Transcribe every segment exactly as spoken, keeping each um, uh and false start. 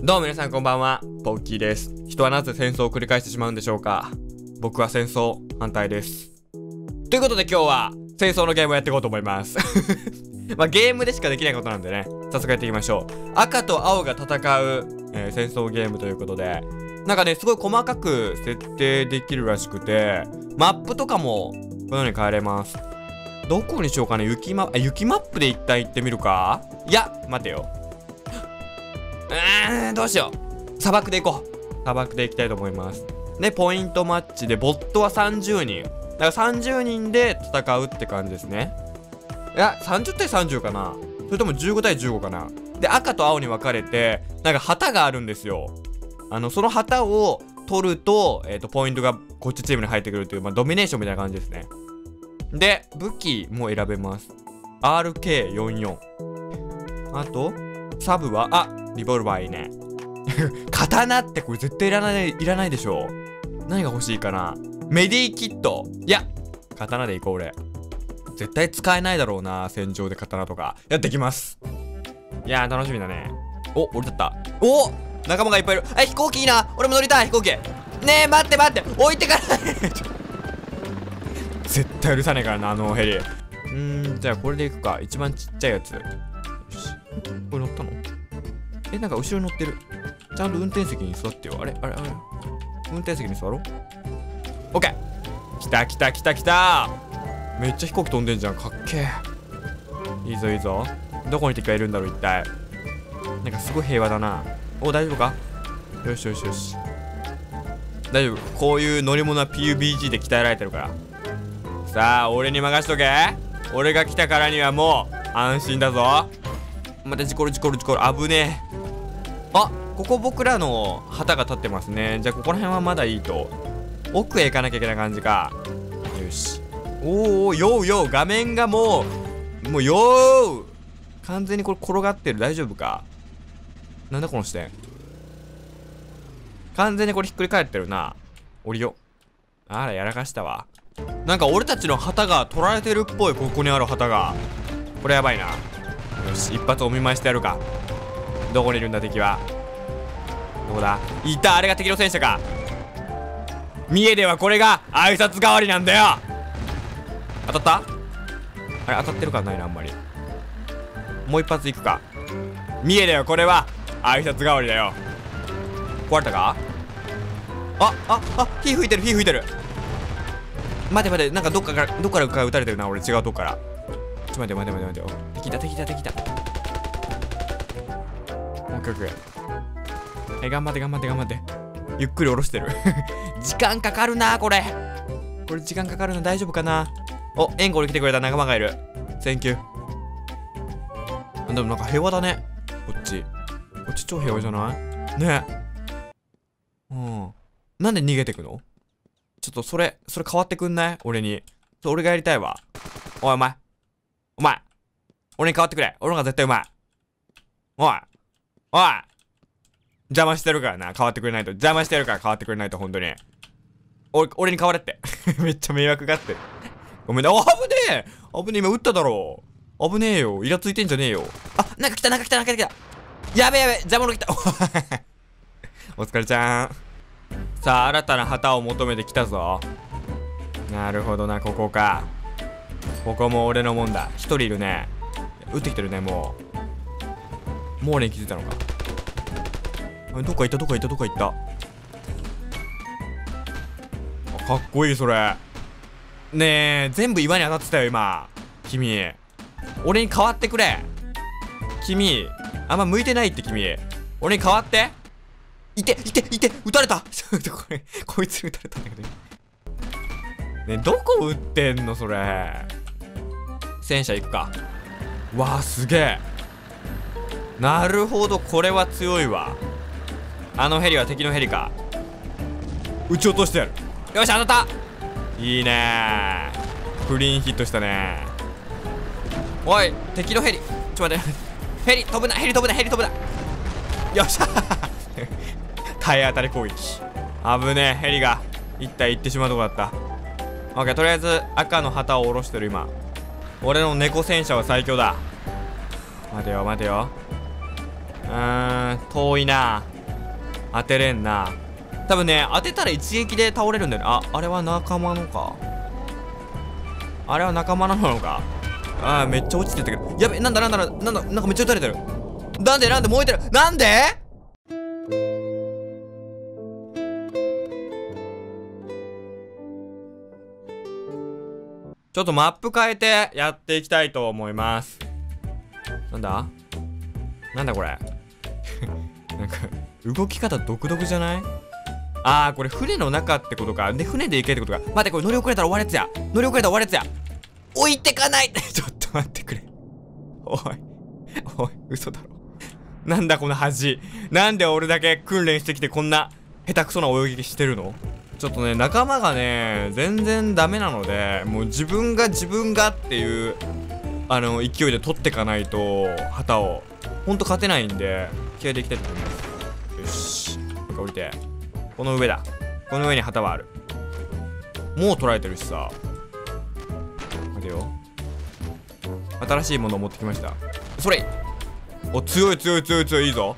どうも皆さんこんばんは、ポッキーです。人はなぜ戦争を繰り返してしまうんでしょうか。僕は戦争反対です。ということで今日は戦争のゲームをやっていこうと思いますまあゲームでしかできないことなんでね、早速やっていきましょう。赤と青が戦う、えー、戦争ゲームということで、なんかねすごい細かく設定できるらしくて、マップとかもこのように変えれます。どこにしようかね。雪マップ、雪マップで一旦行ってみるか。いや待てよ、うーんどうしよう。砂漠で行こう。砂漠で行きたいと思います。でポイントマッチでボットはさんじゅうにんだからさんじゅうにんで戦うって感じですね。いやさんじゅうたいさんじゅうかな、それともじゅうごたいじゅうごかな。で赤と青に分かれてなんか旗があるんですよ。あのその旗を取ると、えー、とポイントがこっちチームに入ってくるという、まあ、ドミネーションみたいな感じですね。で武器も選べます。 アールケーよんじゅうよん、 あとサブはあリボルバーいいね刀ってこれ絶対いらないいらないでしょ。何が欲しいかな。メディキット、いや刀でいこう。俺絶対使えないだろうな、戦場で刀とか。やってきます。いやー楽しみだね。お俺だった。お仲間がいっぱいいる。あ飛行機いいな、俺も乗りたい飛行機。ねえ待って待って、置いてから絶対許さねえからなあのヘリ。うーんじゃあこれでいくか。一番ちっちゃいやつ。よしこれ乗ったの。えなんか後ろに乗ってる。ちゃんと運転席に座ってよ。あれあれあれ運転席に座ろう。オッケー。来た来た来た来た。めっちゃ飛行機飛んでんじゃん。かっけえ。いいぞいいぞ。どこに敵がいるんだろう一体。なんかすごい平和だな。お大丈夫か。よしよしよし大丈夫。こういう乗り物は ピーユービージー で鍛えられてるから。さあ俺に任しとけ。俺が来たからにはもう安心だぞ。また事故る事故る事故る。危ねえ。あここ僕らの旗が立ってますね。じゃあここら辺はまだいいと。奥へ行かなきゃいけない感じか。よし。おおようよう。画面がもうもうよう完全にこれ転がってる。大丈夫か。なんだこの視点。完全にこれひっくり返ってるな。降りよ。あらやらかしたわ。なんか俺たちの旗が取られてるっぽい。ここにある旗がこれやばいな。よし一発お見舞いしてやるか。どこにいるんだ敵は。どこだ。いた。あれが敵の戦車か。三重ではこれが挨拶代わりなんだよ。当たった。あれ当たってる感ないなあんまり。もう一発いくか。三重ではこれは挨拶代わりだよ。壊れたか。あああ火吹いてる火吹いてる。待て待て、なんかどっかからどっからか撃たれてるな。俺違うとこから。ちょっと待て待て待て待て。敵だ敵だ敵だ。オッケーオッケー。え頑張って頑張って頑張って。ゆっくり下ろしてる時間かかるなこれ。これ時間かかるな。大丈夫かな。お援護に来てくれた仲間がいる。センキュー。でもなんか平和だねこっち。こっち超平和じゃないねえ。うんなんで逃げてくの。ちょっとそれそれ変わってくんない。俺にそ俺がやりたいわ。おいお前お前俺に変わってくれ。俺の方が絶対うまい。おいおい邪魔してるからな。変わってくれないと。邪魔してるから変わってくれないと。本当に俺俺に変われってめっちゃ迷惑がってるごめんね。あ危ねえ危ねえ。今撃っただろう。危ねえよ。イラついてんじゃねえよ。あなんか来たなんか来たなんか来た。やべやべ邪魔の来たお疲れちゃん。さあ新たな旗を求めてきたぞ。なるほどな。ここか。ここも俺のもんだ。一人いるね。撃ってきてるね。もうもう俺に気づいたのか。あどっか行ったどっか行ったどっか行った。あかっこいいそれ。ねえ全部岩に当たってたよ今。君俺に代わってくれ。君あんま向いてないって。君俺に代わって。いていていて撃たれたちょっとこれこいつ撃たれたんだけどねえどこ撃ってんのそれ。戦車行くか。わあすげえ。なるほどこれは強いわ。あのヘリは敵のヘリか。撃ち落としてやる。よし当たった。いいねークリーンヒットしたね。おい敵のヘリちょっと待ってヘリ飛ぶなヘリ飛ぶなヘリ飛ぶな。よっしゃ体当たり攻撃。危ねえヘリが一体行ってしまうとこだった。オッケーとりあえず赤の旗を下ろしてる今。俺の猫戦車は最強だ。待てよ待てよ。うーん遠いな。 当てれんな。多分ね、当てたら一撃で倒れるんだよね。あ、あれは仲間のか。あれは仲間なのか。あー、めっちゃ落ちてたけど。やべ、なんだなんだなんだ、なんだ、なんかめっちゃ撃たれてる。なんでなんで燃えてる。なんでちょっとマップ変えてやっていきたいと思います。なんだなんだこれ。なんか、動き方独特じゃない？あー、これ船の中ってことか。で、船で行けってことか。待って、これ乗り遅れたら終わるやつや。乗り遅れたら終わるやつや。置いてかないちょっと待ってくれ。おい。おい、嘘だろ。なんだこの恥。なんで俺だけ訓練してきてこんな下手くそな泳ぎしてるの？ちょっとね、仲間がね、全然ダメなので、もう自分が自分がっていう、あの、勢いで取ってかないと、旗を。ほんと勝てないんで、気合でいきたいと思います。よし。なんか降りて。この上だ。この上に旗はある。もう取られてるしさ。待てよ。新しいものを持ってきました。それ！お、強い強い強い強い、いいぞ。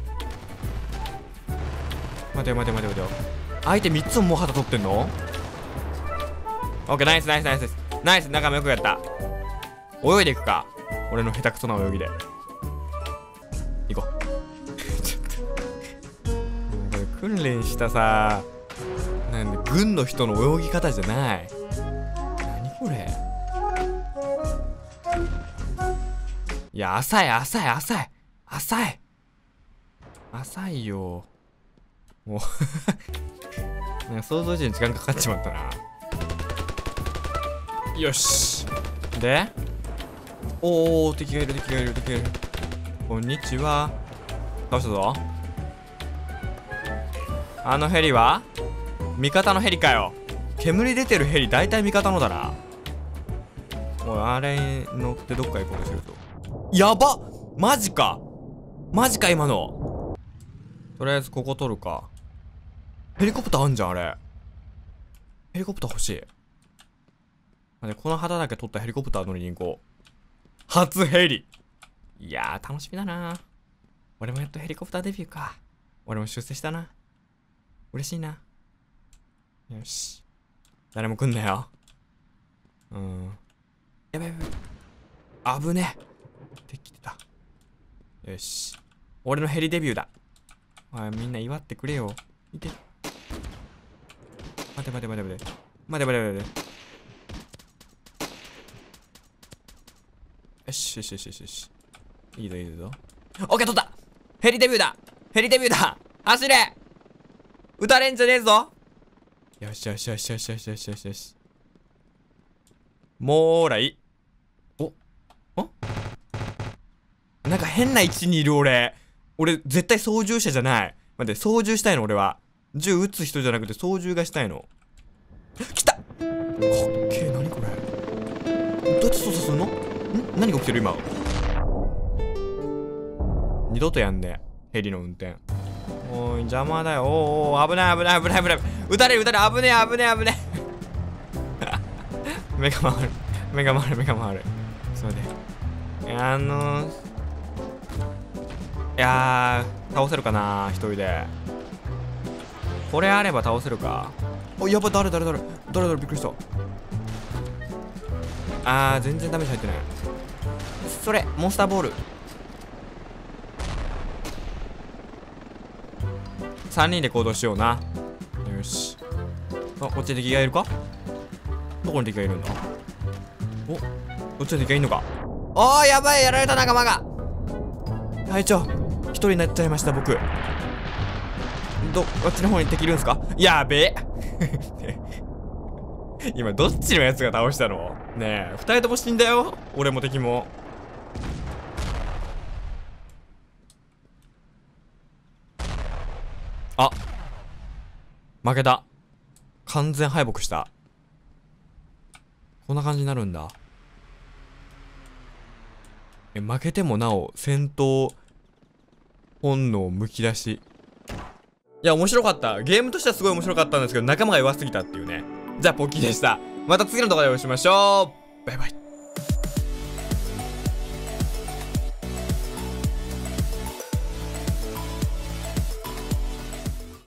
待てよ待てよ待てよ待てよ。相手みっつももう旗取ってんの？オッケー、ナイスナイスナイスです。ナイス、仲間よくやった。泳いでいくか。俺の下手くそな泳ぎで。行こう。ちょっと。これ訓練したさ、なんで、軍の人の泳ぎ方じゃない。何これ。いや、浅い浅い浅い浅い浅いよ。もうなんか想像以上に時間かかっちまったな。よし。で、おー、敵がいる敵がいる敵がいる。こんにちは。倒したぞ。あのヘリは味方のヘリかよ。煙出てるヘリ大体味方のだな。おい、あれに乗ってどっか行こうとしてると。やば！マジかマジか今の。とりあえずここ取るか。ヘリコプターあんじゃん、あれ。ヘリコプター欲しい。あ、ね、この旗だけ取ったヘリコプター乗りに行こう。初ヘリ。いやー、楽しみだな。俺もやっとヘリコプターデビューか。俺も出世したな。嬉しいな。よし。誰も来んなよ。うん。やばいやばい。危ねえ。敵来た。よし。俺のヘリデビューだ。おい、みんな祝ってくれよ。いて。待て待て待て待て。待て待て待て。よしよしよしよしよし。いいぞいいぞ。オッケー、取った。ヘリデビューだ。ヘリデビューだ。走れ。撃たれんじゃねえぞ。よしよしよしよしよしよしよしよし。もーらい。おおなんか変な位置にいる俺。俺絶対操縦者じゃない。待って、操縦したいの俺は。銃撃つ人じゃなくて操縦がしたいの。来た。かっけえ、何これ。どうやって操作するの？ん？何が起きてる今。二度とやんね。ヘリの運転。おい、邪魔だよ。おーおー、危ない危ない危ない危ない。撃たれる撃たれる。危ねえ危ねえ危ねえ。目が回る。目が回る目が回る。そうで。あのー、いやー、倒せるかな一人で。これあれば倒せるか。お、やば、誰誰誰誰誰びっくりした。あー、全然ダメージ入ってない。それ、モンスターボール。さんにんで行動しような。よし。あ、こっちに敵がいるか？どこに敵がいるんだ？お、こっちに敵がいるのか？おー、やばい、やられた仲間が。隊長、一人になっちゃいました僕。ど、こっちの方に敵いるんすか？やべえ今どっちのやつが倒したの？ねえ、二人とも死んだよ。俺も敵も。あ、負けた。完全敗北した。こんな感じになるんだ。え、負けてもなお戦闘本能むき出し。いや、面白かった。ゲームとしてはすごい面白かったんですけど、仲間が弱すぎたっていうね。じゃあ、ポッキーでした。また次の動画でお会いしましょう。バイバイ。